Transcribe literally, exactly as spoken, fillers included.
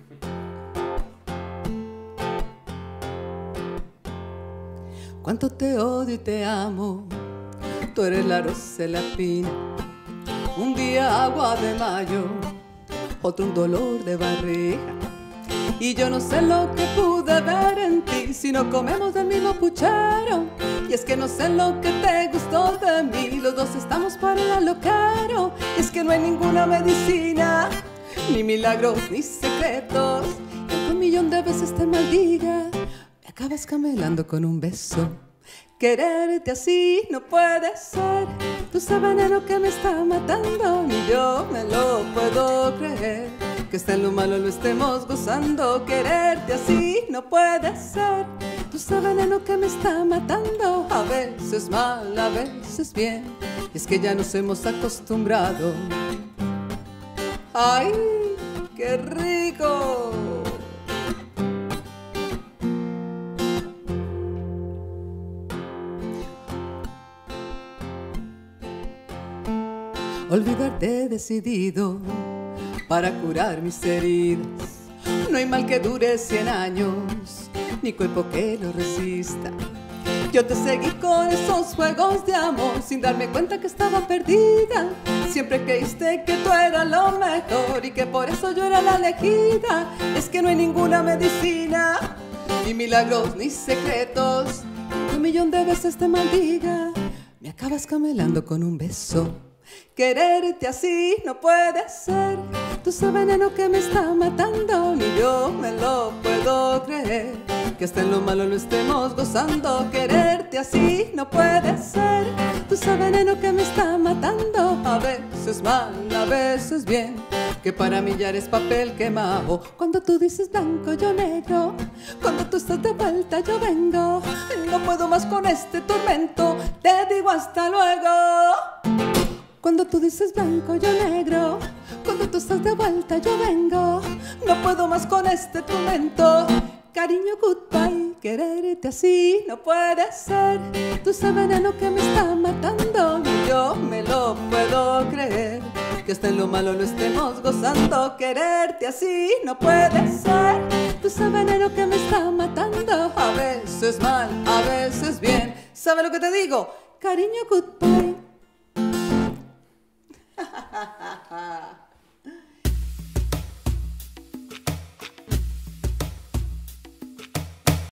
Cuánto te odio y te amo, tú eres la rosa y la espina. Un día agua de mayo, otro un dolor de barriga. Y yo no sé lo que pude ver en ti si no comemos del mismo puchero. Y es que no sé lo que te gustó de mí, los dos estamos para el alocaro. Y es que no hay ninguna medicina, ni milagros, ni secretos, que aunque un millón de veces te maldiga, me acabas camelando con un beso. Quererte así no puede ser, tú ese veneno que me está matando, ni yo me lo puedo creer, que está en lo malo lo estemos gozando. Quererte así no puede ser, tú ese veneno que me está matando, a veces mal, a veces bien, y es que ya nos hemos acostumbrado. ¡Ay, qué rico! Olvidarte decidido para curar mis heridas. No hay mal que dure cien años, ni cuerpo que lo resista. Yo te seguí con esos juegos de amor sin darme cuenta que estaba perdida. Siempre creíste que tú eras lo mejor y que por eso yo era la elegida. Es que no hay ninguna medicina, ni milagros, ni secretos, que un millón de veces te maldiga, me acabas camelando con un beso. Quererte así no puede ser, tú ese veneno que me está matando, ni yo me lo puedo creer, que hasta en lo malo lo estemos gozando. Quererte así no puede ser, tú ese veneno que me está matando, a veces mal, a veces bien, que para mí ya eres papel quemado. Cuando tú dices blanco yo negro, cuando tú estás de vuelta yo vengo, no puedo más con este tormento, te digo hasta luego. Cuando tú dices blanco, yo negro, cuando tú estás de vuelta, yo vengo, no puedo más con este tormento. Cariño, goodbye, quererte así no puede ser, tú ese veneno que me está matando, ni yo me lo puedo creer, que hasta en lo malo lo estemos gozando. Quererte así no puede ser, tú ese veneno que me está matando, a veces mal, a veces bien. ¿Sabe lo que te digo? Cariño, goodbye. Ha ha ha ha.